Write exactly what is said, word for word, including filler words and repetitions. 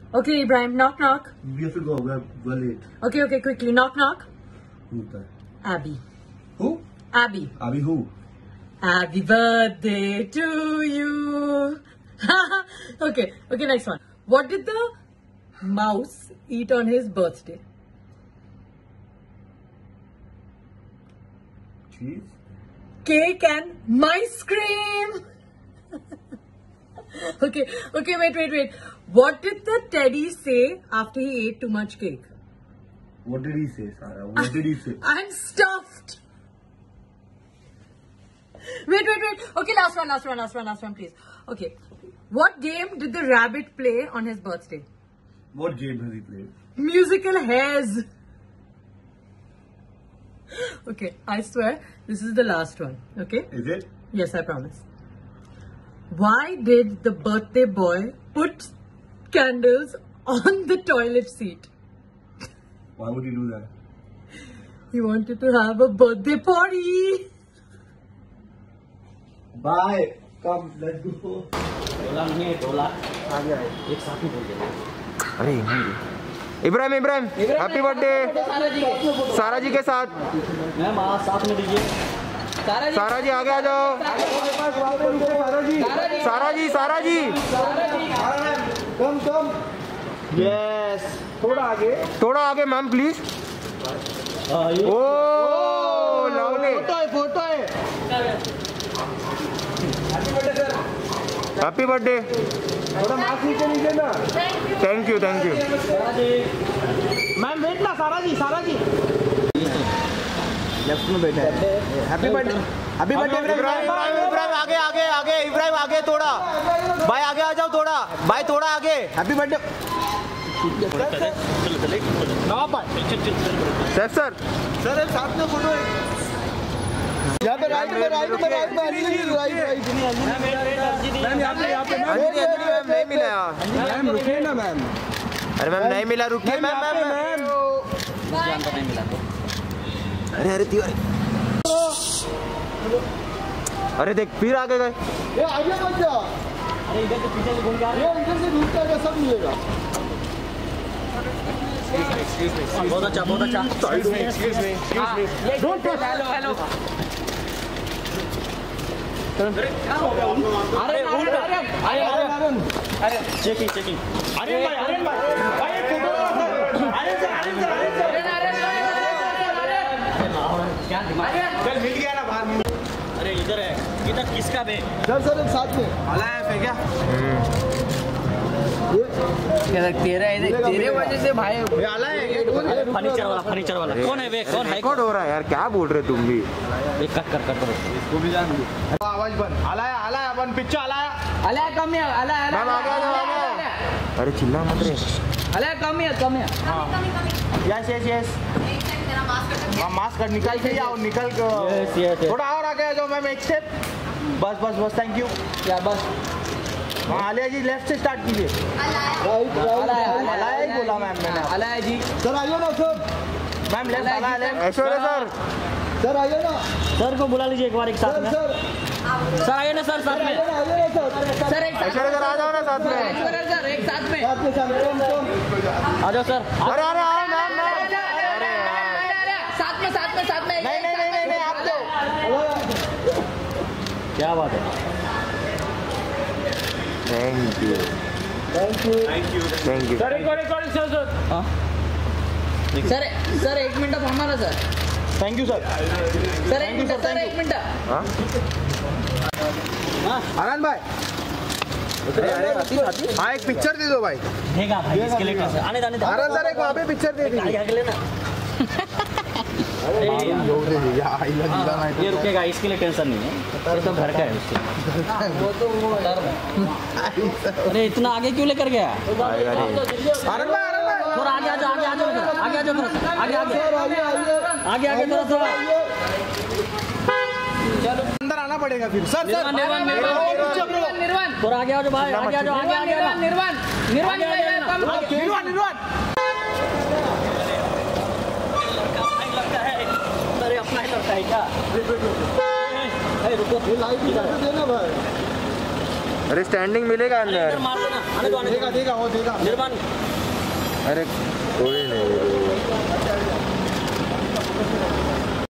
Okay, Ibrahim, knock knock. We have to go. We're, we're late. Okay, okay, quickly, knock knock. Who's that? Abby. Who? Abby. Abby who? Happy birthday to you. Okay, okay, next one. What did the mouse eat on his birthday? Cheese? Cake and mice cream. Okay, okay, wait, wait, wait. What did the teddy say after he ate too much cake? What did he say, Sarah? What did he say? I'm stuffed. Wait, wait, wait. Okay, last one, last one, last one, last one, please. Okay. What game did the rabbit play on his birthday? What game has he played? Musical hairs. Okay, I swear this is the last one. Okay? Is it? Yes, I promise. Why did the birthday boy put candles on the toilet seat? Why would he do that? He wanted to have a birthday party. Bye. Come, let's go. डोला नहीं है, डोला आ गया है, एक साथ में बोल देना। अरे इब्राहिम इब्राहिम हैप्पी बर्थडे सारा जी के साथ। मैम आप साथ में दीजिए। सारा जी आगे आ जाओ। सारा जी सारा जी कम कम। यस थोड़ा आगे। थोड़ा आगे ma'am please. Oh lovely. Photo है फोटो है। Happy birthday. थोड़ा मास्क नीचे लीजिए ना। Thank you thank you. Ma'am wait ना सारा जी सारा जी। लेफ्ट में बैठे हैं। Happy birthday happy birthday Ibrahim Ibrahim Ibrahim आगे आगे आगे इब्राहिम आगे थोड़ा भाई आगे आ जाओ थोड़ा भाई थोड़ा आगे। Happy birthday sir sir sir साथ में फोटो है। यहाँ पे राइट में राइट में राइट में राइट राइट मैम यहाँ पे यहाँ पे मैम नहीं मिला यार। मैम रुकिए ना मैम। अरे मैम नहीं मिला रुकिए मैम मैम मैम नहीं मिला तो अरे अरे तिवारी अरे देख फिर आगे गए। ये आगे मत जा। अरे इधर से पीछे से घूम के आ रहे ये इधर से घूम के सब मिलेगा। बहुत अच्छा बहुत अच्छा डोंट टच। हेलो हेलो अरे अरे अरे अरे चेकिंग चेकिंग अरे भाई अरे भाई भाई एक फोटो अरे सर अरे सर अरे सर क्या दिमाग चल मिल गया ना बाहर मिल। अरे इधर है इधर किसका बे सर सर एक साथ में आला है फिर क्या तेरा तेरे वजह से भाई ये आला है फर्नीचर वाला फर्नीचर वाला कौन है बे कौन है रिकॉर्ड हो रहा है यार क्या बोल रहे तुम भी। एक कट कर कट करो इसको भी जान दो। आवाज बंद। आला है आला है अपन पिक्चर आला है अला कम है अला मैम आगे आ जाओ आगे आओ। अरे चिल्ला मत रे। अला कम है कम है यस यस यस मास्क कर निकल के आओ निकल यस के यस थोड़ा और आगे आ जाओ मैम एक स्टेप बस बस बस थैंक यू। क्या बस हाँ आलिया जी लेफ्ट से स्टार्ट कीजिए। राइट राइट आला ही बोला मैम मैंने। अला जी सर आइए ना सर मैम लेफ्ट आला है ऐश्वर्या सर सर आइए ना सर को बुला लीजिए एक बार एक साथ में सर सर आइए ना सर साथ में आइए ना सर सर एक ऐश्वर्या सर आ जाओ ना साथ में। ऐश्वर्या सर एक साथ में साथ में साथ में आ जाओ सर अरे अरे आओ मैम मैम साथ में साथ में साथ में नहीं नहीं नहीं नहीं आप दो। क्या बात है thank you thank you thank you thank you. Sir एक और एक और सर सर हाँ सर सर एक मिनट थांबा ना sir thank you sir sir एक मिनट सर एक मिनट हाँ आनंद भाई हाँ एक पिक्चर दे दो भाई। देगा भाई इसके लिए कैसे आने आने आनंद सर एक वहाँ पे पिक्चर दे दीजिए। आगे लेना ये रुकेगा इसके लिए टेंशन नहीं है ये तो घर का है उसके वो तो वो अरे इतना आगे क्यों लेकर गया आएगा रे। आनंद भाई आनंद भाई थोड़ा आगे आ जाओ आगे आ जाओ आगे आ जाओ थोड़ा आगे आगे आगे आगे थोड़ा थोड़ा चलो अंदर आना पड़ेगा फिर सर सर निर्वाण निर्वाण निर्वाण थोड़ा आगे आ जाओ भाई आगे आ जाओ आगे आगे निर्वाण निर्वाण निर्वाण निर्वाण निर्वाण लगता है अरे अपना ही लगता है क्या रुको लाइट देना भाई अरे स्टैंडिंग मिलेगा अंदर। मार देना, आने दो, आने दो। देगा देगा वो देगा। निर्माण अरे कोई नहीं।